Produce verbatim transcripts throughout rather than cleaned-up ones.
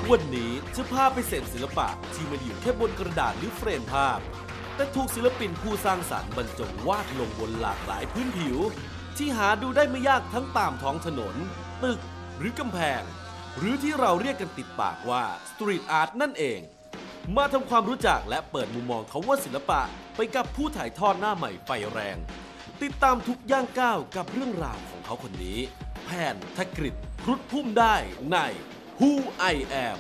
วันนี้จะพาไปเสพศิลปะที่ไมันอยู่แค่บนกระดาษหรือเฟรมภาพแต่ถูกศิลปินผู้สร้างสรรค์บรรจงวาดลงบนหลากหลายพื้นผิวที่หาดูได้ไม่ยากทั้งตามท้องถนนตึกหรือกำแพงหรือที่เราเรียกกันติดปากว่าสตรีทอาร์ตนั่นเองมาทำความรู้จักและเปิดมุมมองคำว่าศิลปะไปกับผู้ถ่ายทอดหน้าใหม่ไฟแรงติดตามทุกย่างก้าวกับเรื่องราวของเขาคนนี้แพนธกฤษครุฑพุ่มได้ใน Who I Am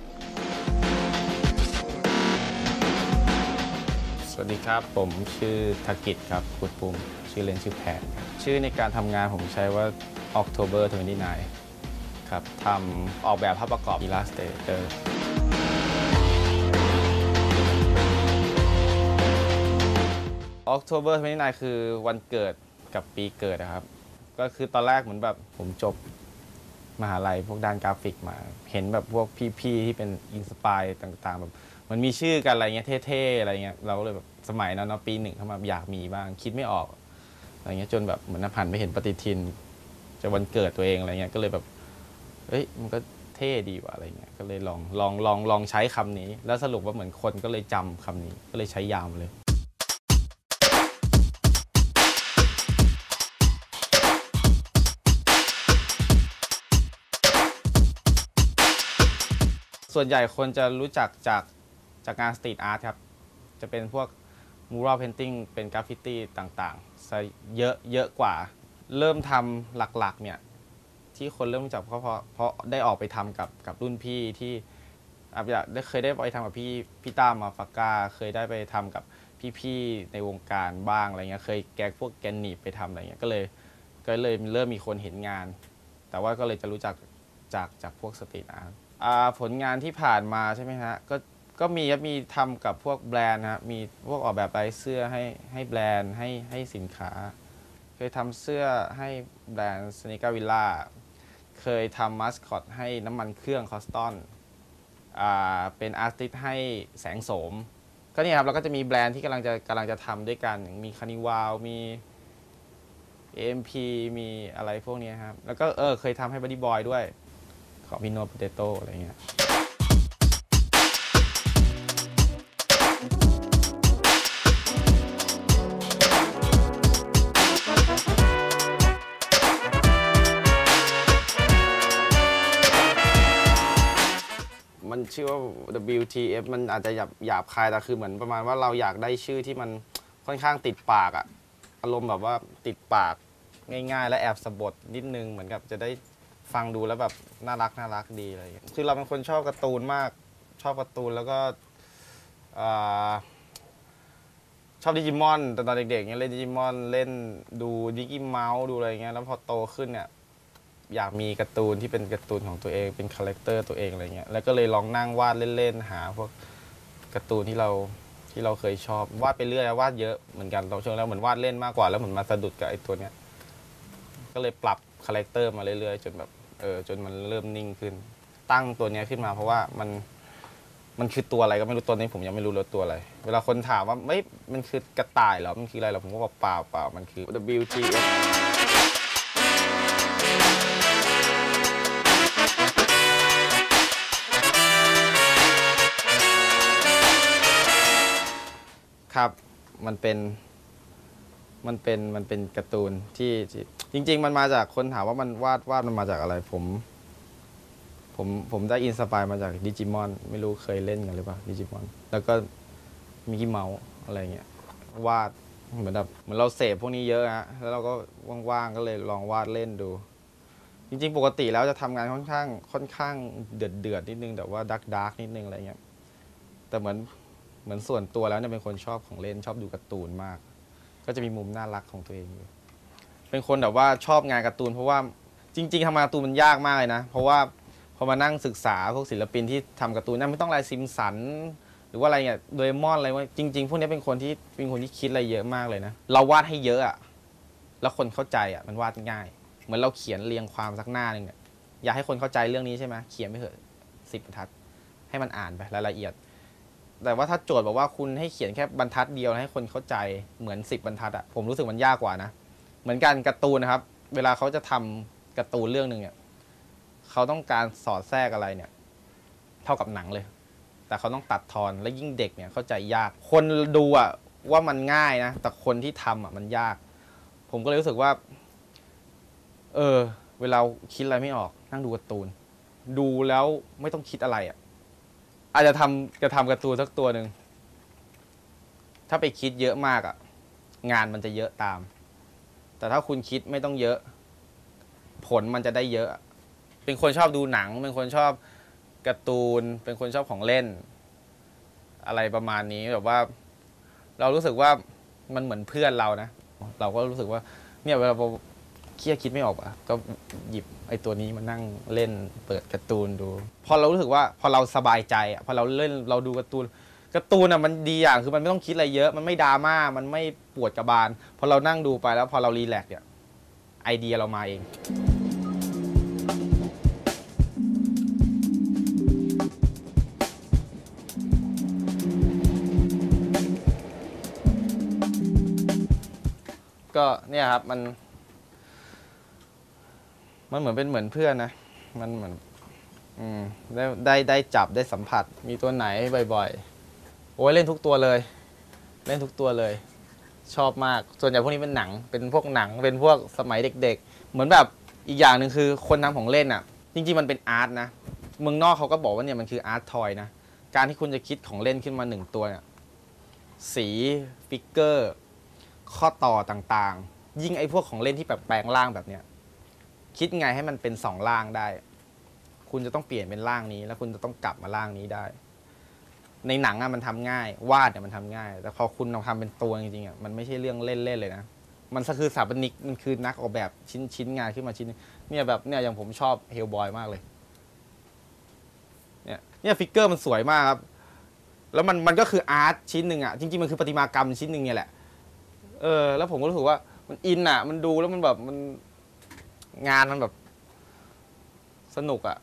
สวัสดีครับผมชื่อธกิจครับครุฑพุ่มชื่อเล่นชื่อแพนชื่อในการทำงานผมใช้ว่า October ยี่สิบเก้าครับทำออกแบบภาพประกอบ Illustrator October ยี่สิบเก้าคือวันเกิดกับปีเกิดนะครับก็คือตอนแรกเหมือนแบบผมจบมหาลัยพวกด้านกราฟิกมาเห็นแบบพวกพี่ๆที่เป็นอินสปายต่างๆแบบมันมีชื่อกันอะไรเงี้ยเท่ๆอะไรเงี้ยเราก็เลยแบบสมัยนั้นเนาะปีหนึ่งเข้ามาอยากมีบ้างคิดไม่ออกอะไรเงี้ยจนแบบเหมือนผ่านไปเห็นปฏิทินจะวันเกิดตัวเองอะไรเงี้ยก็เลยแบบเอ้ยมันก็เท่ดีว่ะอะไรเงี้ยก็เลยลองลองลองลองใช้คำนี้แล้วสรุปว่าเหมือนคนก็เลยจำคำนี้ก็เลยใช้ยาวเลยส่วนใหญ่คนจะรู้จักจากจากงานสตรีทอาร์ตครับจะเป็นพวกมูรัลเพนติ้งเป็นกราฟฟิตี้ต่างๆซะเยอะเยอะกว่าเริ่มทำหลักๆเนี่ยที่คนเริ่มรู้จักเพราะเพราะเพราะได้ออกไปทำกับกับรุ่นพี่ที่อาจจะได้เคยได้ไปทำกับพี่พี่ต้ามาฟากาเคยได้ไปทำกับพี่ๆในวงการบ้างอะไรเงี้ยเคยแกพวกแกนนีไปทำอะไรเงี้ยก็เลยก็เลยเริ่มมีคนเห็นงานแต่ว่าก็เลยจะรู้จักจากจากพวกสตรีทอาร์ตผลงานที่ผ่านมาใช่ไหมฮะก็ก็มีมีทำกับพวกแบรนด์นะมีพวกออกแบบลายเสื้อให้ให้แบรนด์ให้ให้สินค้าเคยทำเสื้อให้แบรนด์สนิก้าวิลล่าเคยทำมาสคอตให้น้ำมันเครื่องคอสตอนอ่าเป็นอาร์ติสต์ให้แสงโสมก็นี่ครับเราก็จะมีแบรนด์ที่กำลังจะกำลังจะทำด้วยกันมีคานิวาลมี เอ็ม พี มีอะไรพวกนี้ครับแล้วก็เออเคยทำให้บัดดี้บอยด้วยของพี่โนโปเตโต้อะไรเงี้ยมันชื่อว่า ดับเบิลยู ที เอฟ มันอาจจะหยาบหยาบคายแต่คือเหมือนประมาณว่าเราอยากได้ชื่อที่มันค่อนข้างติดปากอะอารมณ์แบบว่าติดปากง่ายๆและแอบสะบัดนิดนึงเหมือนกับจะได้ฟังดูแล้วแบบน่ารักน่ารักดีอะไรอย่างเงี้ยคือเราเป็นคนชอบการ์ตูนมากชอบการ์ตูนแล้วก็ชอบดิจิมอนตอนเด็กๆเงี้ยเล่นดิจิมอนเล่นดูดิกกี้เมาส์ดูอะไรเงี้ยแล้วพอโตขึ้นเนี่ยอยากมีการ์ตูนที่เป็นการ์ตูนของตัวเองเป็นคาแรคเตอร์ตัวเองอะไรเงี้ยแล้วก็เลยลองนั่งวาดเล่นๆหาพวกการ์ตูนที่เราที่เราเคยชอบวาดไปเรื่อยวาดเยอะเหมือนกันตอนช่วงแล้วเหมือนวาดเล่นมากกว่าแล้วเหมือนมาสะดุดกับไอ้ตัวเนี้ยก็เลยปรับคาแรคเตอร์มาเรื่อยๆจนแบบเออจนมันเริ่มนิ่งขึ้นตั้งตัวนี้ขึ้นมาเพราะว่ามันมันคือตัวอะไรก็ไม่รู้ตัวนี้ผมยังไม่รู้เลยตัวอะไรเวลาคนถามว่าไม่มันคือกระต่ายเหรอมันคืออะไรเหรอผมก็บอกเปล่าเปล่ามันคือ ดับเบิลยู ที เอฟ ครับมันเป็นมันเป็นมันเป็นการ์ตูนที่จริงๆมันมาจากคนถามว่ามันวาดวาดมันมาจากอะไรผมผมผมได้อินสปายมาจากดิจิมอนไม่รู้เคยเล่นกันหรือเปล่าดิจิมอนแล้วก็มิกกี้เมาส์อะไรเงี้ยวาดเหมือนแบบเหมือนเราเสพพวกนี้เยอะฮะแล้วเราก็ว่างๆก็เลยลองวาดเล่นดูจริงๆปกติแล้วจะทำงานค่อนข้างค่อนข้างเดือดเดือดนิดนึงแต่ว่าดาร์กดาร์กนิดนึงอะไรเงี้ยแต่เหมือนเหมือนส่วนตัวแล้วเนี่ยเป็นคนชอบของเล่นชอบดูการ์ตูนมากก็จะมีมุมน่ารักของตัวเองอยู่เป็นคนแบบว่าชอบงานการ์ตูนเพราะว่าจริงๆทำงานการ์ตูนมันยากมากเลยนะเพราะว่าพอมานั่งศึกษาพวกศิลปินที่ทำการ์ตูนนั่นไม่ต้องลายซิมสันหรือว่าอะไรเงี้ยโดเรมอนอะไรว่าจริงๆพวกนี้เป็นคนที่เป็นคนที่คิดอะไรเยอะมากเลยนะเราวาดให้เยอะอะแล้วคนเข้าใจอะมันวาดง่ายเหมือนเราเขียนเรียงความสักหน้านึงเนี่ยอยากให้คนเข้าใจเรื่องนี้ใช่ไหมเขียนไปเถอะสิบบรรทัดให้มันอ่านไปรายละเอียดแต่ว่าถ้าโจทย์บอกว่าคุณให้เขียนแค่บรรทัดเดียวให้คนเข้าใจเหมือนสิบบรรทัดอะผมรู้สึกมันยากกว่านะเหมือนกันการ์ตูนนะครับเวลาเขาจะทำการ์ตูนเรื่องนึงเนี่ยเขาต้องการสอดแทรกอะไรเนี่ยเท่ากับหนังเลยแต่เขาต้องตัดทอนและยิ่งเด็กเนี่ยเข้าใจยากคนดูอะว่ามันง่ายนะแต่คนที่ทำอะมันยากผมก็เลยรู้สึกว่าเออเวลาคิดอะไรไม่ออกนั่งดูการ์ตูนดูแล้วไม่ต้องคิดอะไรอะอาจจะทำจะทำการ์ตูนสักตัวหนึ่งถ้าไปคิดเยอะมากอะงานมันจะเยอะตามแต่ถ้าคุณคิดไม่ต้องเยอะผลมันจะได้เยอะเป็นคนชอบดูหนังเป็นคนชอบการ์ตูนเป็นคนชอบของเล่นอะไรประมาณนี้แบบว่าเรารู้สึกว่ามันเหมือนเพื่อนเรานะเราก็รู้สึกว่าเนี่ยเวลาเราเครียดคิดไม่ออกอ่ะก็หยิบไอ้ตัวนี้มานั่งเล่นเปิดการ์ตูนดูพอเรารู้สึกว่าพอเราสบายใจอ่ะพอเราเล่นเราดูการ์ตูนการ์ตูนอ่ะมันดีอย่างคือมันไม่ต้องคิดอะไรเยอะมันไม่ดราม่ามันไม่ปวดกระบาลพอเรานั่งดูไปแล้วพอเรารีแลกซ์เนี่ยไอเดียเรามาเองก็เนี่ยครับมันมันเหมือนเป็นเหมือนเพื่อนนะมันเหมือนอืมได้ได้ได้จับได้สัมผัสมีตัวไหนบ่อยๆโอ้ยเล่นทุกตัวเลยเล่นทุกตัวเลยชอบมากส่วนใหญ่พวกนี้เป็นหนังเป็นพวกหนังเป็นพวกสมัยเด็กๆเหมือนแบบอีกอย่างหนึ่งคือคนทำของเล่นอ่ะจริงๆมันเป็นอาร์ตนะเมืองนอกเขาก็บอกว่าเนี่ยมันคืออาร์ตทอยนะการที่คุณจะคิดของเล่นขึ้นมาหนึ่งตัวเนี่ยสีฟิกเกอร์ข้อต่อต่างๆยิ่งไอ้พวกของเล่นที่แบบแปลงร่างแบบเนี้ยคิดไงให้มันเป็นสองร่างได้คุณจะต้องเปลี่ยนเป็นร่างนี้แล้วคุณจะต้องกลับมาร่างนี้ได้ในหนังอะมันทำง่ายวาดเนี่ยมันทำง่ายแต่พอคุณเอาทำเป็นตัวจริงๆอะมันไม่ใช่เรื่องเล่นๆเลยนะมันคือสถาปนิกมันคือนักออกแบบชิ้นชิ้นงานขึ้นมาชิ้นเนี่ยแบบเนี่ยอย่างผมชอบเฮลบอยมากเลยเนี่ยเนี่ยฟิกเกอร์มันสวยมากครับแล้วมันมันก็คืออาร์ตชิ้นหนึ่งอะจริงๆมันคือประติมากรรมชิ้นหนึ่งเนี่ยแหละเออแล้วผมก็รู้สึกว่ามันอินอะมันดูแล้วมันแบบมันงานมันแบบสนุกอะ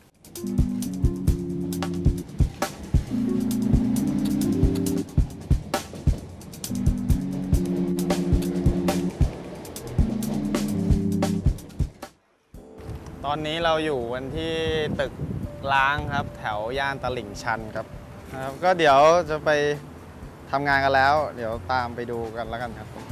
ตอนนี้เราอยู่วันที่ตึกล้างครับแถวย่านตลิ่งชันครับนะครับก็เดี๋ยวจะไปทำงานกันแล้วเดี๋ยวตามไปดูกันแล้วกันครับ